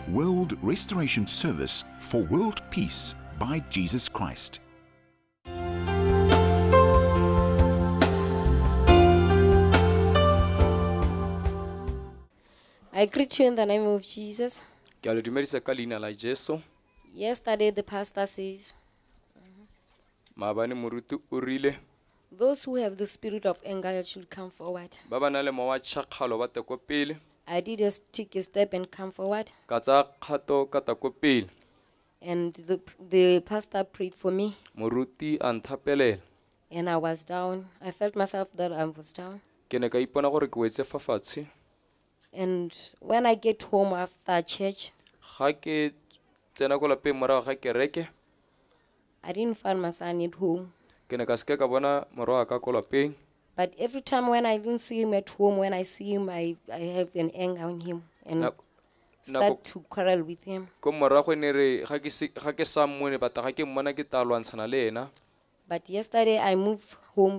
World Restoration Service for World Peace by Jesus Christ. I greet you in the name of Jesus. Ke a le dumedisa ka leina la Jesu. Yesterday the pastor says, Maabane moruti o rile those who have the spirit of anger should come forward. ba ba na le mowa tšhakgalo ba teko pele I did take a step and come forward. ka tsa kgato ka tako pele And the pastor prayed for me. moruti a nthapelela And I was down. I felt myself that I was down. ke ne ka ipona gore ke wetse fa fatshe. And when I get home after church, Ga ke tsena ko lapeng morago ga kereke I didn't find my son at home. ke ne ka seke ka bona morwa wa ka ko lapeng. But every time when I didn't see him at home, when I see him, I have an anger on him and start to quarrel with him. Ko morago ne re ga ke sa mmone bata ga ke mmona ke tla lwantshana le ena. But yesterday I moved home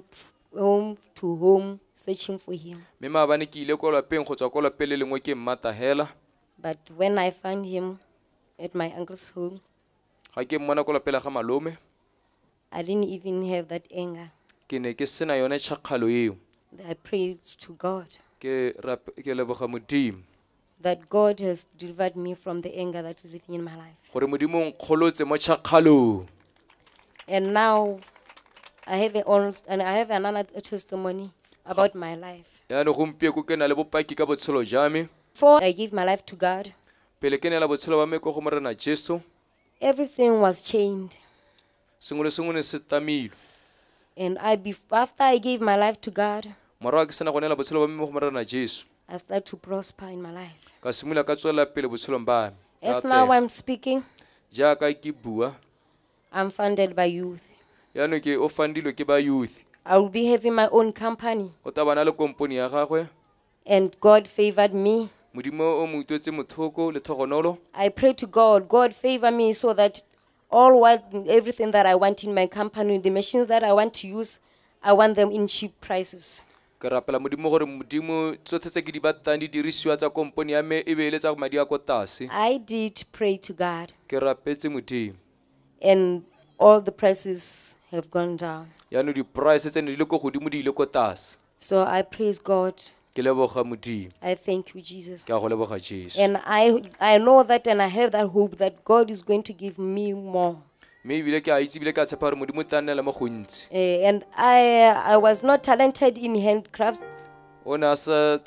to home searching for him. Mme maabane ke ile ko lapeng go tswa ko lapeng le lengwe ke mmata hela. But when I found him at my uncle's home, Ga ke mmona ko lapeng ga malome I didn't even have that anger. ke ne ke sena yone tšhakgalo eo. I prayed to God Ke leboga modimo that God has delivered me from the anger that is living in my life. gore modimo o nkgolotse mo tšhakgalong. And now I have another testimony about my life. Yaanong gompieko ke na le bopaki ka botshelo jwa me. Before I gave my life to God, Pele ke neela botshelo ba me ko go morena Jesu, everything was changed. sengwe le sengwe ne se tamilwe. And after I gave my life to God, Morago ke sena go neela botshelo ba me mo go morena Jesu, I started to prosper in my life. ka simolola ka tswelela pele botshelong ba me. As now I'm speaking, Jaaka ke bua, I'm funded by youth. yaanong ke o fundilwe ke ba youth. I will be having my own company. O tla bana le komponi ya gagwe. And God favored me. Modimo o mo utlwetse mothoko le thogonolo. I pray to God favor me so that everything that I want in my company, the machines that I want to use, I want them in cheap prices. Ke rapela modimo gore modimo tsotlhe tse ke di batlang di dirisiwa tsa komponi ya me e be le tsa madi a ko tlase. I did pray to God, Ke rapetse modimo. and all the prices have gone down. Yaanong di-price tse ne di le ko godimo di ile ko tlase. So I praise God. Ke leboga modimo. I thank you, Jesus. Ke a go leboga Jesu. And I know that, and I have that hope that God is going to give me more. Mme ebile ke a itse ebile ke a tshepa gore modimo o tla nnela mo go ntsi. And I was not talented in handcraft. O ne a sena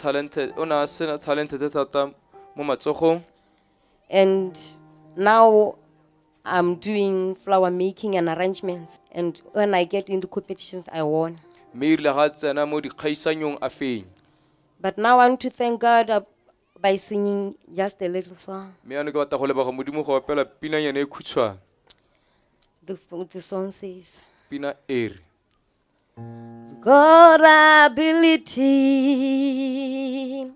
talented thata mo matsogong. And now I'm doing flower making and arrangements. And when I get into competitions, I won. Mme erile ga tsena mo dikgaisanyong a fenya. But now I want to thank God by singing just a little song. Mme yaanong ke batla go leboga modimo go opela pinanyana e khutshwane. The song says, Pina e re, God ability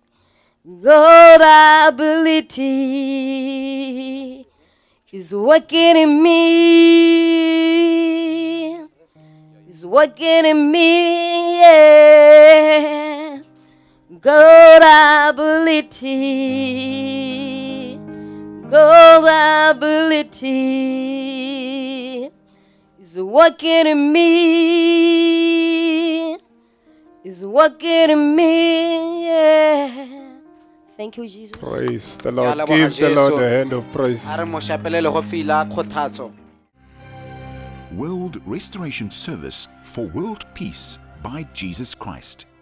is working in me. Is working in me, yeah. God ability is working in me. Is working in me, yeah. Thank you, Jesus. Praise the Lord. Give the Lord a hand of praise. World Restoration Service for World Peace by Jesus Christ.